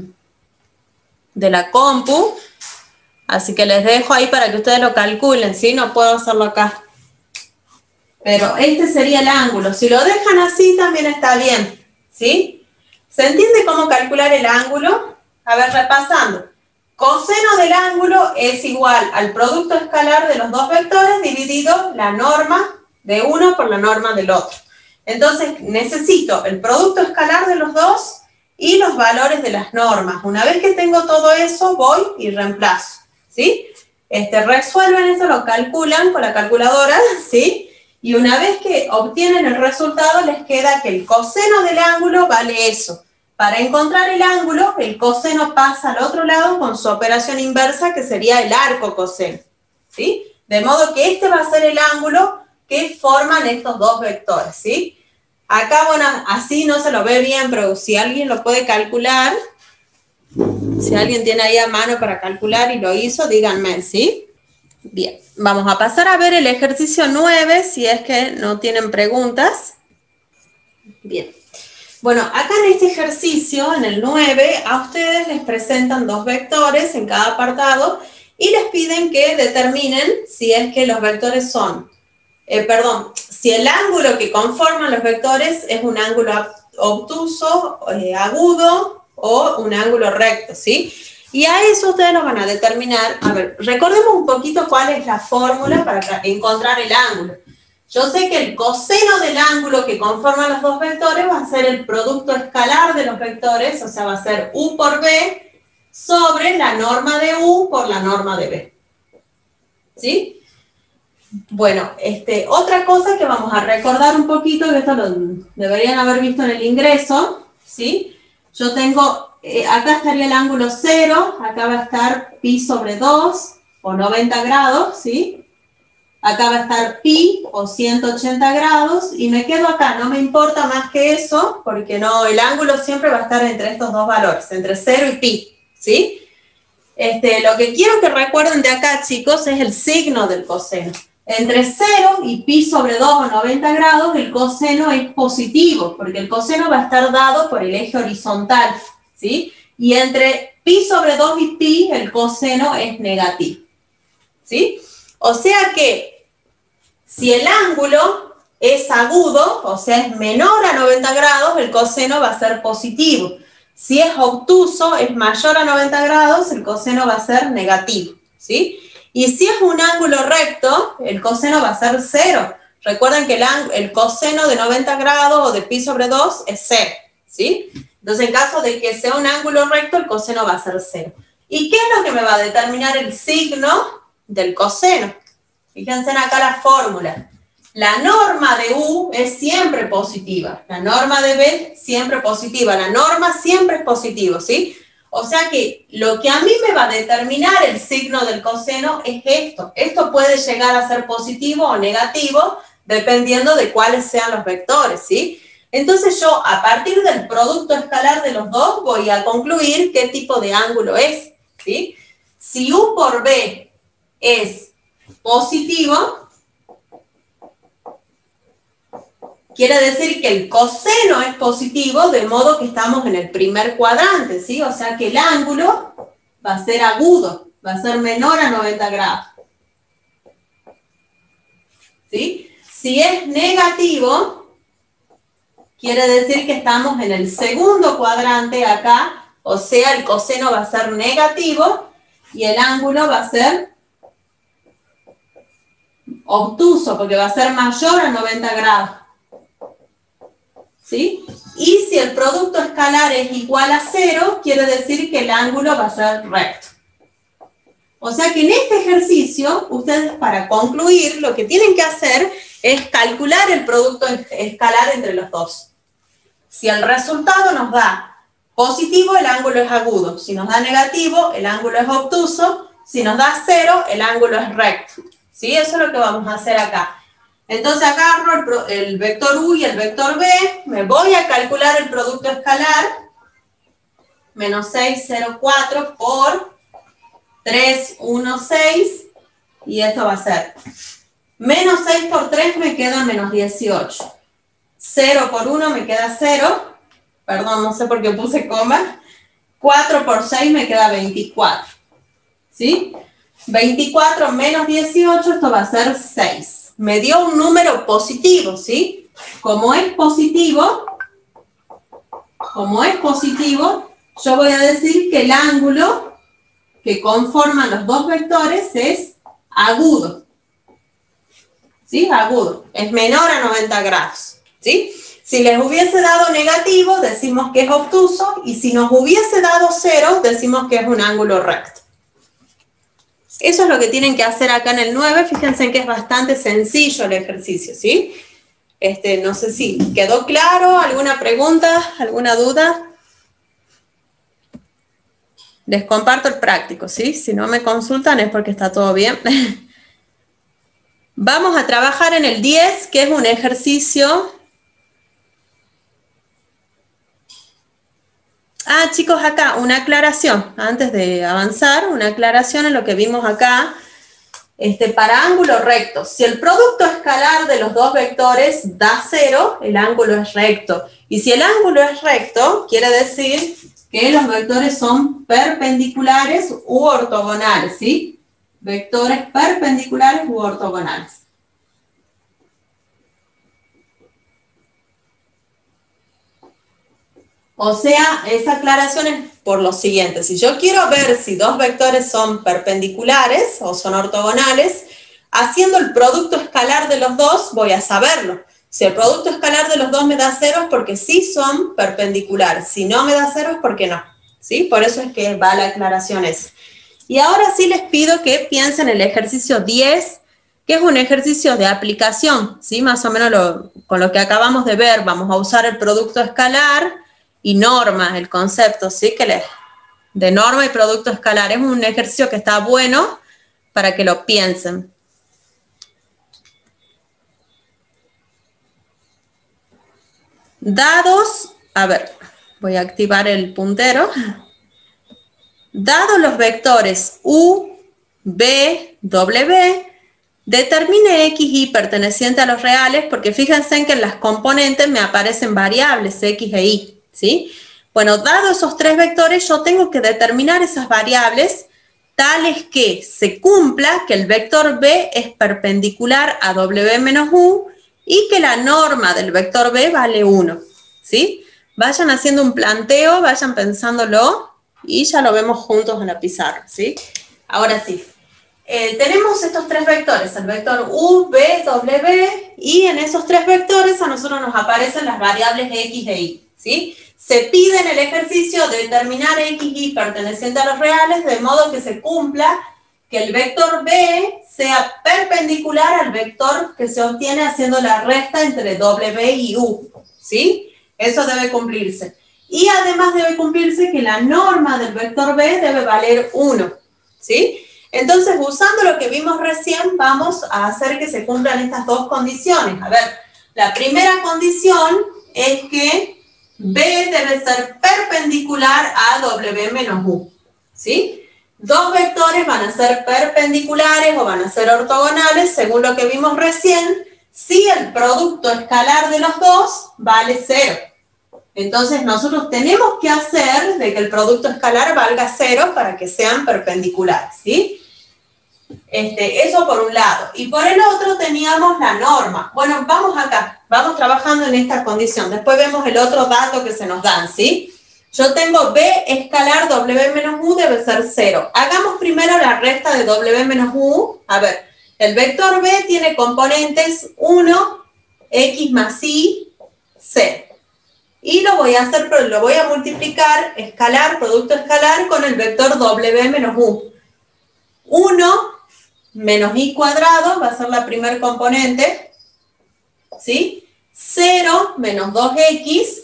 de la compu, así que les dejo ahí para que ustedes lo calculen, ¿sí? No puedo hacerlo acá. Pero este sería el ángulo. Si lo dejan así también está bien, ¿sí? ¿Se entiende cómo calcular el ángulo? A ver, repasando. Coseno del ángulo es igual al producto escalar de los dos vectores dividido la norma de uno por la norma del otro. Entonces necesito el producto escalar de los dos y los valores de las normas. Una vez que tengo todo eso, voy y reemplazo, ¿sí? Este, resuelven eso, lo calculan con la calculadora, ¿sí? Y una vez que obtienen el resultado, les queda que el coseno del ángulo vale eso. Para encontrar el ángulo, el coseno pasa al otro lado con su operación inversa, que sería el arco coseno, ¿sí? De modo que este va a ser el ángulo que forman estos dos vectores, ¿sí? Acá, bueno, así no se lo ve bien, pero si alguien lo puede calcular, si alguien tiene ahí a mano para calcular y lo hizo, díganme, ¿sí? Bien, vamos a pasar a ver el ejercicio nueve, si es que no tienen preguntas. Bien. Bueno, acá en este ejercicio, en el nueve, a ustedes les presentan dos vectores en cada apartado y les piden que determinen si es que los vectores son, eh, perdón, si el ángulo que conforman los vectores es un ángulo obtuso, eh, agudo o un ángulo recto, ¿sí? Y a eso ustedes lo van a determinar. A ver, recordemos un poquito cuál es la fórmula para encontrar el ángulo. Yo sé que el coseno del ángulo que conforman los dos vectores va a ser el producto escalar de los vectores, o sea, va a ser U por B sobre la norma de U por la norma de B. ¿Sí? Bueno, este, otra cosa que vamos a recordar un poquito, que esto lo deberían haber visto en el ingreso, ¿sí? Yo tengo, eh, acá estaría el ángulo cero, acá va a estar pi sobre dos, o noventa grados, ¿sí? Acá va a estar pi, o ciento ochenta grados, y me quedo acá, no me importa más que eso, porque no, el ángulo siempre va a estar entre estos dos valores, entre cero y pi, ¿sí? Este, lo que quiero que recuerden de acá, chicos, es el signo del coseno. Entre cero y pi sobre dos o noventa grados, el coseno es positivo, porque el coseno va a estar dado por el eje horizontal, ¿sí? Y entre pi sobre dos y pi, el coseno es negativo, ¿sí? O sea que, si el ángulo es agudo, o sea, es menor a noventa grados, el coseno va a ser positivo. Si es obtuso, es mayor a noventa grados, el coseno va a ser negativo, ¿sí? Y si es un ángulo recto, el coseno va a ser cero. Recuerden que el, el coseno de noventa grados o de pi sobre dos es cero, ¿sí? Entonces, en caso de que sea un ángulo recto, el coseno va a ser cero. ¿Y qué es lo que me va a determinar el signo del coseno? Fíjense acá la fórmula. La norma de U es siempre positiva. La norma de B siempre positiva. La norma siempre es positivo, ¿sí? O sea que lo que a mí me va a determinar el signo del coseno es esto. Esto puede llegar a ser positivo o negativo dependiendo de cuáles sean los vectores, ¿sí? Entonces yo, a partir del producto escalar de los dos, voy a concluir qué tipo de ángulo es, ¿sí? Si U por B es positivo, quiere decir que el coseno es positivo, de modo que estamos en el primer cuadrante, ¿sí? O sea que el ángulo va a ser agudo, va a ser menor a noventa grados, ¿sí? Si es negativo, quiere decir que estamos en el segundo cuadrante acá, o sea, el coseno va a ser negativo y el ángulo va a ser obtuso, porque va a ser mayor a noventa grados. ¿Sí? Y si el producto escalar es igual a cero, quiere decir que el ángulo va a ser recto. O sea que en este ejercicio, ustedes para concluir, lo que tienen que hacer es calcular el producto escalar entre los dos. Si el resultado nos da positivo, el ángulo es agudo. Si nos da negativo, el ángulo es obtuso. Si nos da cero, el ángulo es recto. ¿Sí? Eso es lo que vamos a hacer acá. Entonces agarro el, el vector U y el vector B, me voy a calcular el producto escalar, menos seis, cero, cuatro por tres, uno, seis, y esto va a ser, menos seis por tres me queda menos dieciocho, cero por uno me queda cero, perdón, no sé por qué puse coma, cuatro por seis me queda veinticuatro, ¿sí? veinticuatro menos dieciocho, esto va a ser seis. Me dio un número positivo, ¿sí? Como es positivo, como es positivo, yo voy a decir que el ángulo que conforman los dos vectores es agudo. ¿Sí? Agudo. Es menor a noventa grados. ¿Sí? Si les hubiese dado negativo, decimos que es obtuso, y si nos hubiese dado cero, decimos que es un ángulo recto. Eso es lo que tienen que hacer acá en el nueve. Fíjense que es bastante sencillo el ejercicio, ¿sí? Este, no sé si quedó claro. ¿Alguna pregunta? ¿Alguna duda? Les comparto el práctico, ¿sí? Si no me consultan es porque está todo bien. Vamos a trabajar en el diez, que es un ejercicio. Ah, chicos, acá una aclaración, antes de avanzar, una aclaración en lo que vimos acá, este, para ángulos rectos. Si el producto escalar de los dos vectores da cero, el ángulo es recto. Y si el ángulo es recto, quiere decir que los vectores son perpendiculares u ortogonales, ¿sí? Vectores perpendiculares u ortogonales. O sea, esa aclaración es por lo siguiente. Si yo quiero ver si dos vectores son perpendiculares o son ortogonales, haciendo el producto escalar de los dos voy a saberlo. Si el producto escalar de los dos me da cero es porque sí son perpendiculares. Si no me da cero es porque no. ¿Sí? Por eso es que va la aclaración esa. Y ahora sí les pido que piensen en el ejercicio diez, que es un ejercicio de aplicación. ¿Sí? Más o menos lo, con lo que acabamos de ver, vamos a usar el producto escalar y norma, el concepto, ¿sí? Que le, de norma y producto escalar. Es un ejercicio que está bueno para que lo piensen. Dados, a ver, voy a activar el puntero. Dados los vectores U, B, W, determine X, Y perteneciente a los reales, porque fíjense en que en las componentes me aparecen variables X e Y. ¿Sí? Bueno, dado esos tres vectores, yo tengo que determinar esas variables tales que se cumpla que el vector B es perpendicular a W menos U y que la norma del vector B vale uno, ¿sí? Vayan haciendo un planteo, vayan pensándolo y ya lo vemos juntos en la pizarra, ¿sí? Ahora sí. Eh, tenemos estos tres vectores, el vector U, B, W, y en esos tres vectores a nosotros nos aparecen las variables X e Y, ¿sí? Se pide en el ejercicio determinar X y Y pertenecientes a los reales, de modo que se cumpla que el vector B sea perpendicular al vector que se obtiene haciendo la resta entre W y U, ¿sí? Eso debe cumplirse. Y además debe cumplirse que la norma del vector B debe valer uno, ¿sí? Entonces, usando lo que vimos recién, vamos a hacer que se cumplan estas dos condiciones. A ver, la primera condición es que B debe ser perpendicular a W menos U, ¿sí? Dos vectores van a ser perpendiculares o van a ser ortogonales, según lo que vimos recién, si el producto escalar de los dos vale cero. Entonces, nosotros tenemos que hacer de que el producto escalar valga cero para que sean perpendiculares, ¿sí? Este, eso por un lado. Y por el otro teníamos la norma. Bueno, vamos acá, vamos trabajando en esta condición. Después vemos el otro dato que se nos dan, ¿sí? Yo tengo B escalar W menos U debe ser cero. Hagamos primero la resta de W menos U. A ver, el vector B tiene componentes uno, X más Y, cero. Y lo voy a hacer, lo voy a multiplicar, escalar, producto escalar, con el vector W menos U. uno menos Y cuadrado va a ser la primer componente, ¿sí? cero menos dos X,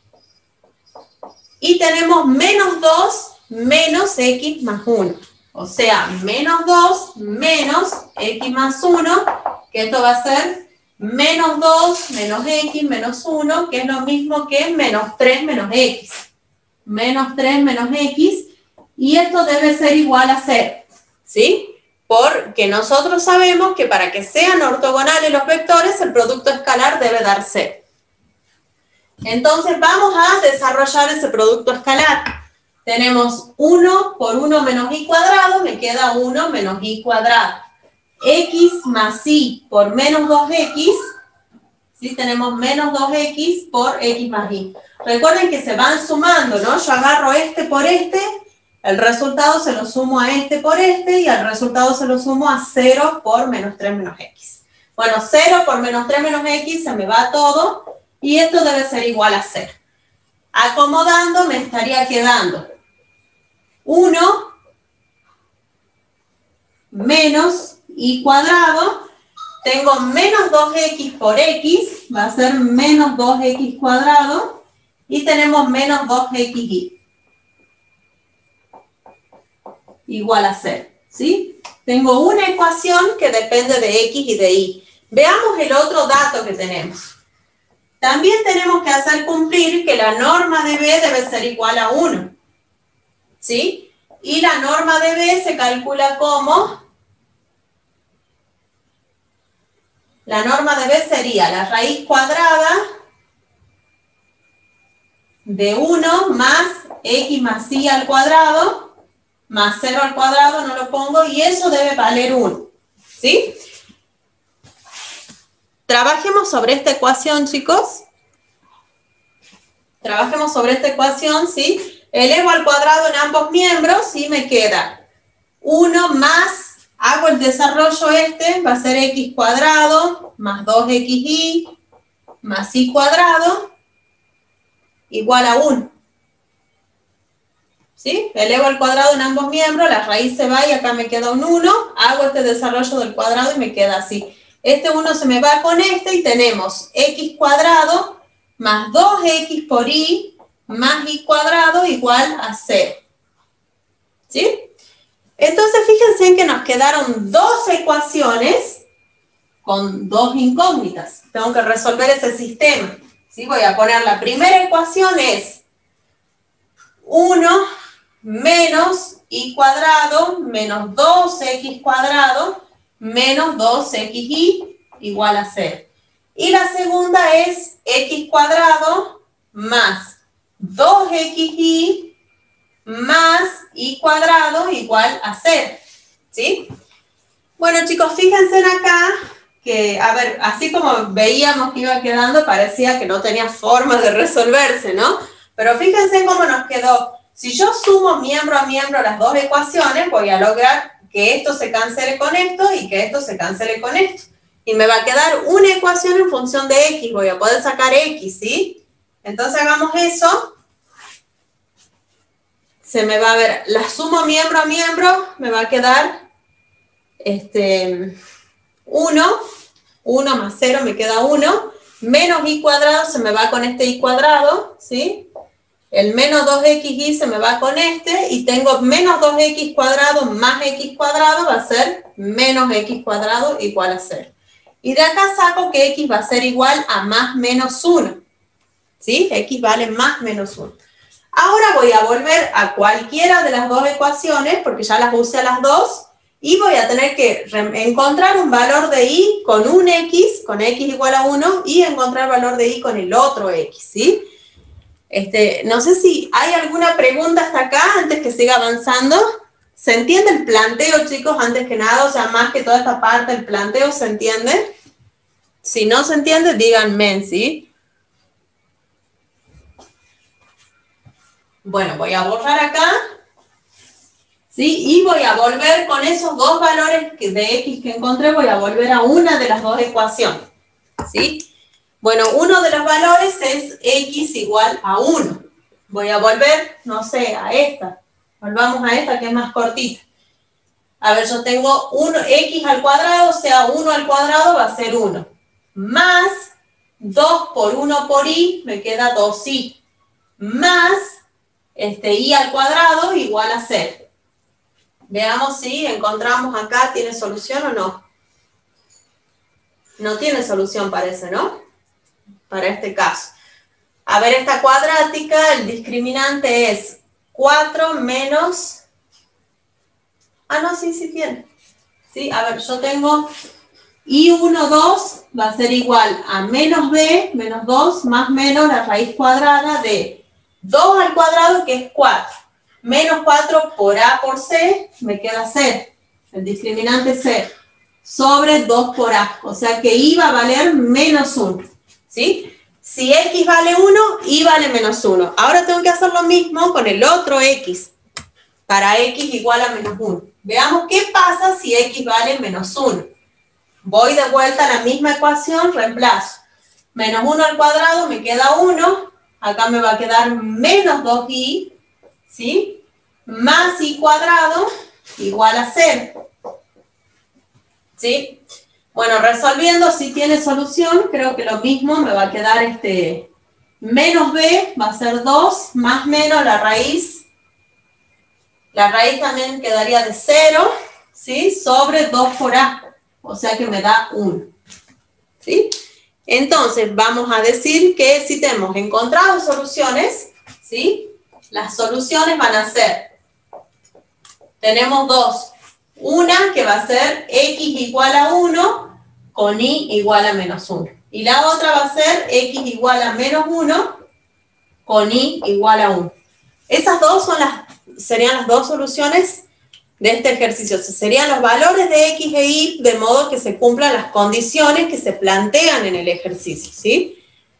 y tenemos menos dos menos X más uno. O sea, menos dos menos X más uno, que esto va a ser menos dos menos X menos uno, que es lo mismo que menos tres menos X. Menos tres menos X, y esto debe ser igual a cero, ¿sí? Porque nosotros sabemos que para que sean ortogonales los vectores, el producto escalar debe dar cero. Entonces vamos a desarrollar ese producto escalar. Tenemos uno por uno menos Y cuadrado, me queda uno menos Y cuadrado. X más Y por menos dos X, ¿sí? Tenemos menos dos X por X más Y. Recuerden que se van sumando, ¿no? Yo agarro este por este, el resultado se lo sumo a este por este, y al resultado se lo sumo a cero por menos tres menos X. Bueno, cero por menos tres menos X se me va todo, y esto debe ser igual a cero. Acomodando me estaría quedando uno menos Y cuadrado, tengo menos dos X por X, va a ser menos dos X cuadrado, y tenemos menos dos X Y. Igual a cero, ¿sí? Tengo una ecuación que depende de X y de Y. Veamos el otro dato que tenemos. También tenemos que hacer cumplir que la norma de B debe ser igual a uno, ¿sí? Y la norma de B se calcula como... La norma de B sería la raíz cuadrada de uno más X más Y al cuadrado, más cero al cuadrado, no lo pongo, y eso debe valer uno, ¿sí? Trabajemos sobre esta ecuación, chicos. Trabajemos sobre esta ecuación, ¿sí? Elevo al cuadrado en ambos miembros y me queda uno más, hago el desarrollo este, va a ser X cuadrado más dos X Y más Y cuadrado igual a uno. ¿Sí? Elevo al cuadrado en ambos miembros, la raíz se va y acá me queda un uno, hago este desarrollo del cuadrado y me queda así. Este uno se me va con este y tenemos X cuadrado más dos X por Y más Y cuadrado igual a cero. ¿Sí? Entonces fíjense en que nos quedaron dos ecuaciones con dos incógnitas. Tengo que resolver ese sistema. ¿Sí? Voy a poner la primera ecuación es uno menos Y cuadrado menos dos X cuadrado menos dos X Y igual a cero. Y la segunda es X cuadrado más dos X Y más Y cuadrado igual a cero. ¿Sí? Bueno, chicos, fíjense acá que, a ver, así como veíamos que iba quedando, parecía que no tenía forma de resolverse, ¿no? Pero fíjense cómo nos quedó. Si yo sumo miembro a miembro las dos ecuaciones, voy a lograr que esto se cancele con esto y que esto se cancele con esto. Y me va a quedar una ecuación en función de X. Voy a poder sacar X, ¿sí? Entonces hagamos eso. Se me va a ver, la sumo miembro a miembro, me va a quedar este, uno. uno más cero me queda uno. Menos y cuadrado se me va con este y cuadrado, ¿sí? El menos dos equis y se me va con este, y tengo menos dos equis cuadrado más x cuadrado va a ser menos x cuadrado igual a cero. Y de acá saco que x va a ser igual a más menos uno. ¿Sí? X vale más menos uno. Ahora voy a volver a cualquiera de las dos ecuaciones, porque ya las usé a las dos, y voy a tener que encontrar un valor de y con un x, con x igual a uno, y encontrar el valor de y con el otro x, ¿sí? Este, no sé si hay alguna pregunta hasta acá antes que siga avanzando. ¿Se entiende el planteo, chicos, antes que nada? O sea, más que toda esta parte, el planteo, ¿se entiende? Si no se entiende, díganme, ¿sí? Bueno, voy a borrar acá. ¿Sí? Y voy a volver con esos dos valores de x que encontré, voy a volver a una de las dos ecuaciones. ¿Sí? Bueno, uno de los valores es x igual a uno. Voy a volver, no sé, a esta. Volvamos a esta que es más cortita. A ver, yo tengo uno, x al cuadrado, o sea, uno al cuadrado va a ser uno. Más dos por uno por y, me queda dos y. Más este, y al cuadrado igual a cero. Veamos si encontramos acá, ¿tiene solución o no? No tiene solución, parece, ¿no? Para este caso. A ver, esta cuadrática, el discriminante es cuatro menos... Ah, no, sí, sí tiene. Sí, a ver, yo tengo i uno, dos va a ser igual a menos b, menos dos, más menos la raíz cuadrada de dos al cuadrado, que es cuatro. Menos cuatro por a por c, me queda cero. El discriminante es cero. Sobre dos por a. O sea que i va a valer menos uno. ¿Sí? Si x vale uno, y vale menos uno. Ahora tengo que hacer lo mismo con el otro x. Para x igual a menos uno. Veamos qué pasa si x vale menos uno. Voy de vuelta a la misma ecuación, reemplazo. Menos uno al cuadrado me queda uno. Acá me va a quedar menos dos i. ¿Sí? Más i cuadrado igual a cero. ¿Sí? Bueno, resolviendo, si tiene solución, creo que lo mismo me va a quedar este menos b, va a ser dos, más menos la raíz. La raíz también quedaría de cero, ¿sí? Sobre dos por a, o sea que me da uno. ¿Sí? Entonces, vamos a decir que si tenemos encontrado soluciones, ¿sí? Las soluciones van a ser, tenemos dos. Una que va a ser x igual a uno con y igual a menos uno. Y la otra va a ser x igual a menos uno con y igual a uno. Esas dos son las, serían las dos soluciones de este ejercicio. O sea, serían los valores de x e y de modo que se cumplan las condiciones que se plantean en el ejercicio, ¿sí?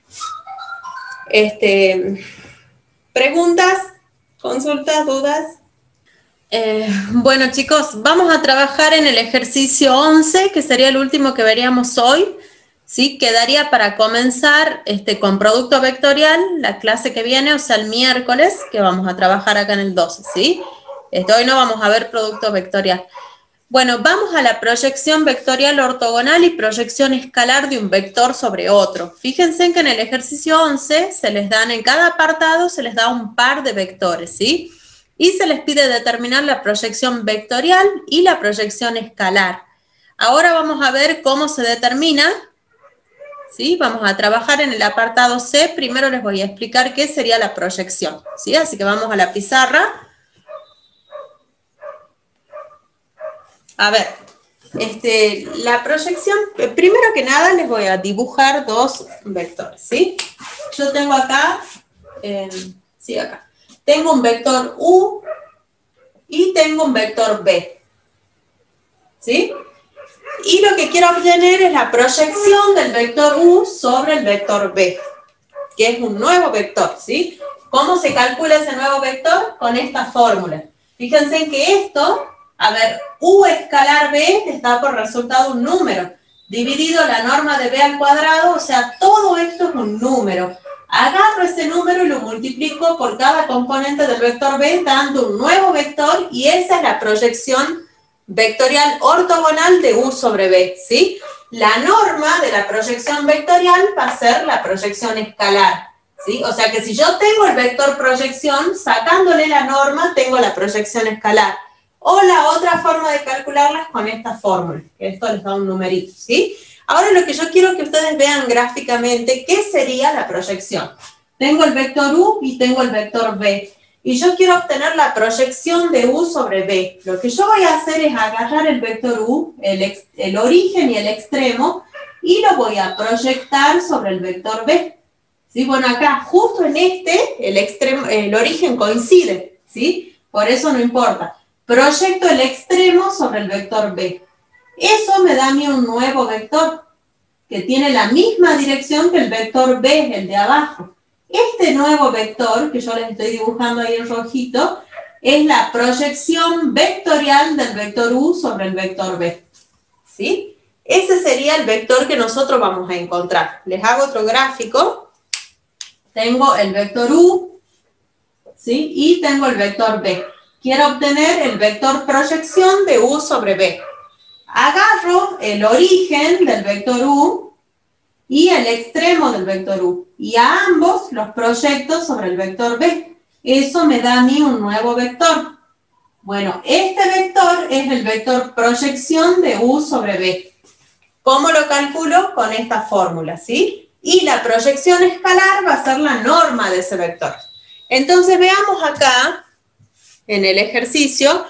Este, ¿preguntas? ¿Consultas? ¿Dudas? Eh, bueno, chicos, vamos a trabajar en el ejercicio once, que sería el último que veríamos hoy, ¿sí? Quedaría para comenzar este, con producto vectorial la clase que viene, o sea, el miércoles, que vamos a trabajar acá en el doce, ¿sí? Este, hoy no vamos a ver producto vectorial. Bueno, vamos a la proyección vectorial ortogonal y proyección escalar de un vector sobre otro. Fíjense que en el ejercicio once se les dan, en cada apartado se les da un par de vectores, ¿sí? Y se les pide determinar la proyección vectorial y la proyección escalar. Ahora vamos a ver cómo se determina, ¿sí? Vamos a trabajar en el apartado C. Primero les voy a explicar qué sería la proyección, ¿sí? Así que vamos a la pizarra. A ver, este, la proyección, primero que nada les voy a dibujar dos vectores, ¿sí? Yo tengo acá, eh, sí, acá. Tengo un vector U y tengo un vector B. ¿Sí? Y lo que quiero obtener es la proyección del vector U sobre el vector B, que es un nuevo vector, ¿sí? ¿Cómo se calcula ese nuevo vector? Con esta fórmula. Fíjense en que esto, a ver, U escalar B está por resultado un número, dividido la norma de B al cuadrado, o sea, todo esto es un número. Agarro ese número y lo multiplico por cada componente del vector B, dando un nuevo vector, y esa es la proyección vectorial ortogonal de U sobre B, ¿sí? La norma de la proyección vectorial va a ser la proyección escalar, ¿sí? O sea que si yo tengo el vector proyección, sacándole la norma, tengo la proyección escalar. O la otra forma de calcularla es con esta fórmula, que esto les da un numerito, ¿sí? Ahora lo que yo quiero que ustedes vean gráficamente, ¿qué sería la proyección? Tengo el vector U y tengo el vector B. Y yo quiero obtener la proyección de U sobre B. Lo que yo voy a hacer es agarrar el vector U, el, ex, el origen y el extremo, y lo voy a proyectar sobre el vector B. ¿Sí? Bueno, acá justo en este, el, extremo, el origen coincide, ¿sí? Por eso no importa. Proyecto el extremo sobre el vector B. Eso me da a mí un nuevo vector, que tiene la misma dirección que el vector B, el de abajo. Este nuevo vector, que yo les estoy dibujando ahí en rojito, es la proyección vectorial del vector U sobre el vector B. ¿Sí? Ese sería el vector que nosotros vamos a encontrar. Les hago otro gráfico. Tengo el vector U, ¿sí? Y tengo el vector B. Quiero obtener el vector proyección de U sobre B. Agarro el origen del vector U y el extremo del vector U, y a ambos los proyecto sobre el vector B. Eso me da a mí un nuevo vector. Bueno, este vector es el vector proyección de U sobre B. ¿Cómo lo calculo? Con esta fórmula, ¿sí? Y la proyección escalar va a ser la norma de ese vector. Entonces veamos acá, en el ejercicio,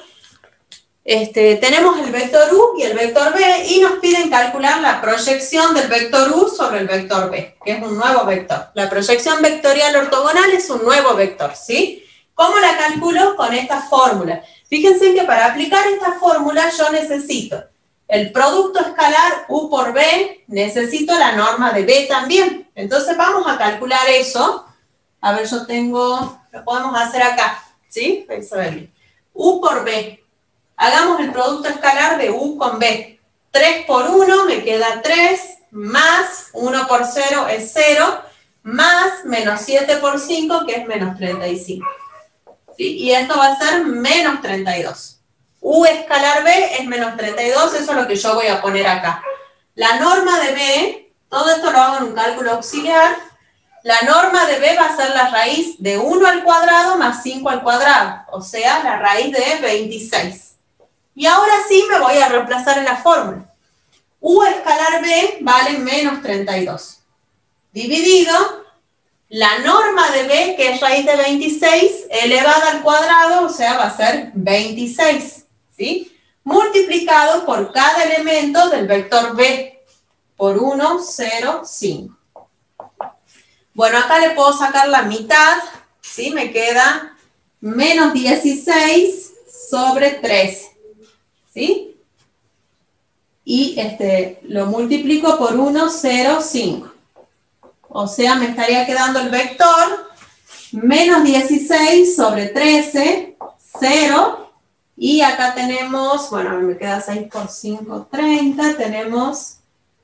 Este, tenemos el vector U y el vector B, y nos piden calcular la proyección del vector U sobre el vector B, que es un nuevo vector. La proyección vectorial ortogonal es un nuevo vector, ¿sí? ¿Cómo la calculo? Con esta fórmula. Fíjense que para aplicar esta fórmula yo necesito el producto escalar U por B, necesito la norma de B también. Entonces vamos a calcular eso. A ver, yo tengo, lo podemos hacer acá, ¿sí? U por B. Hagamos el producto escalar de U con B. tres por uno me queda tres, más uno por cero es cero, más menos siete por cinco, que es menos treinta y cinco. ¿Sí? Y esto va a ser menos treinta y dos. U escalar B es menos treinta y dos, eso es lo que yo voy a poner acá. La norma de B, todo esto lo hago en un cálculo auxiliar. La norma de B va a ser la raíz de uno al cuadrado más cinco al cuadrado, o sea, la raíz de veintiséis. Y ahora sí me voy a reemplazar en la fórmula. U escalar B vale menos treinta y dos. Dividido la norma de B, que es raíz de veintiséis, elevada al cuadrado, o sea, va a ser veintiséis. ¿Sí? Multiplicado por cada elemento del vector B, por uno, cero, cinco. Bueno, acá le puedo sacar la mitad, ¿sí? Me queda menos dieciséis sobre trece. ¿Sí? Y este, lo multiplico por uno, cero, cinco. O sea, me estaría quedando el vector menos dieciséis sobre trece, cero. Y acá tenemos, bueno, me queda seis por cinco, treinta. Tenemos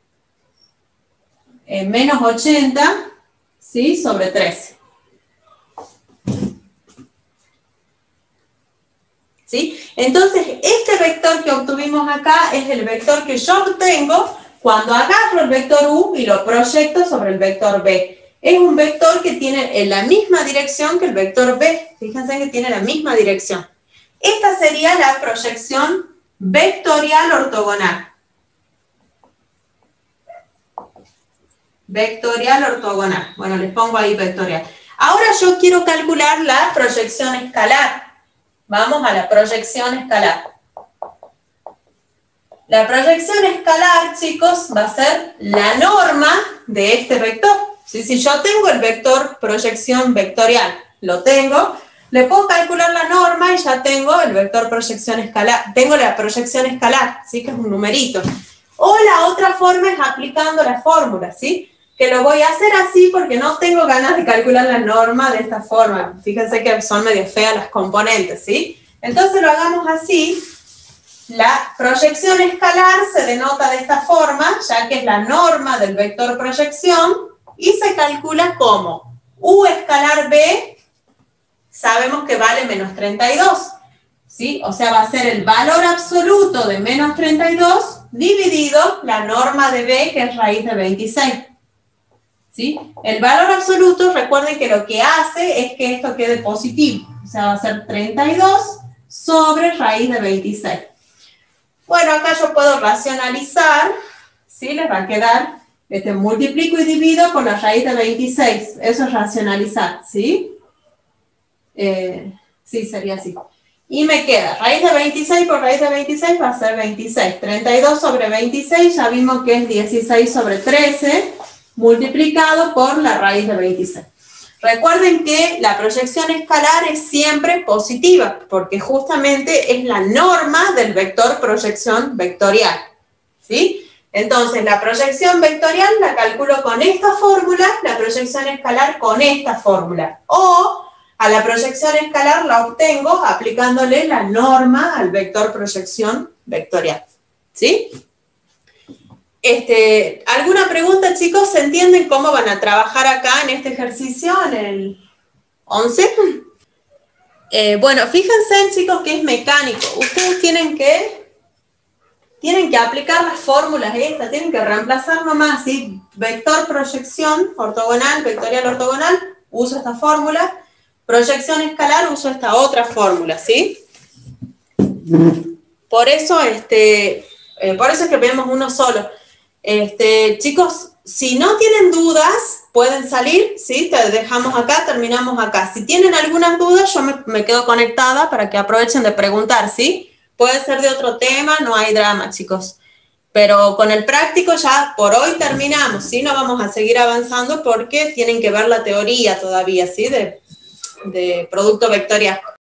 eh, menos ochenta, ¿sí? Sobre trece. ¿Sí? Entonces, este vector que obtuvimos acá es el vector que yo obtengo cuando agarro el vector U y lo proyecto sobre el vector B. Es un vector que tiene la misma dirección que el vector B. Fíjense que tiene la misma dirección. Esta sería la proyección vectorial ortogonal. Vectorial ortogonal. Bueno, les pongo ahí vectorial. Ahora yo quiero calcular la proyección escalar. Vamos a la proyección escalar. La proyección escalar, chicos, va a ser la norma de este vector. ¿Sí? Si yo tengo el vector proyección vectorial, lo tengo, le puedo calcular la norma y ya tengo el vector proyección escalar. Tengo la proyección escalar, ¿sí? Que es un numerito. O la otra forma es aplicando la fórmula, ¿sí? Que lo voy a hacer así porque no tengo ganas de calcular la norma de esta forma. Fíjense que son medio feas las componentes, ¿sí? Entonces lo hagamos así. La proyección escalar se denota de esta forma, ya que es la norma del vector proyección, y se calcula como U escalar B, sabemos que vale menos treinta y dos, ¿sí? O sea, va a ser el valor absoluto de menos treinta y dos dividido la norma de B, que es raíz de veintiséis. ¿Sí? El valor absoluto, recuerden que lo que hace es que esto quede positivo. O sea, va a ser treinta y dos sobre raíz de veintiséis. Bueno, acá yo puedo racionalizar, ¿sí? Les va a quedar, este, multiplico y divido por la raíz de veintiséis. Eso es racionalizar, ¿sí? Eh, sí, sería así. Y me queda, raíz de veintiséis por raíz de veintiséis va a ser veintiséis. treinta y dos sobre veintiséis, ya vimos que es dieciséis sobre trece, multiplicado por la raíz de veintiséis. Recuerden que la proyección escalar es siempre positiva, porque justamente es la norma del vector proyección vectorial, ¿sí? Entonces, la proyección vectorial la calculo con esta fórmula, la proyección escalar con esta fórmula. O a la proyección escalar la obtengo aplicándole la norma al vector proyección vectorial, ¿sí? Este, ¿alguna pregunta, chicos? ¿Se entienden cómo van a trabajar acá en este ejercicio, en el once? Eh, bueno, fíjense, chicos, que es mecánico. Ustedes tienen que, tienen que aplicar las fórmulas estas, tienen que reemplazar nomás, ¿sí? Vector proyección ortogonal, vectorial ortogonal, uso esta fórmula. Proyección escalar, uso esta otra fórmula, ¿sí? Por eso, este, eh, por eso es que vemos uno solo. Este, chicos, si no tienen dudas, pueden salir, ¿sí? Te dejamos acá, terminamos acá. Si tienen algunas dudas, yo me, me quedo conectada para que aprovechen de preguntar, ¿sí? Puede ser de otro tema, no hay drama, chicos. Pero con el práctico ya por hoy terminamos, ¿sí? No vamos a seguir avanzando porque tienen que ver la teoría todavía, ¿sí? De, de producto vectorial.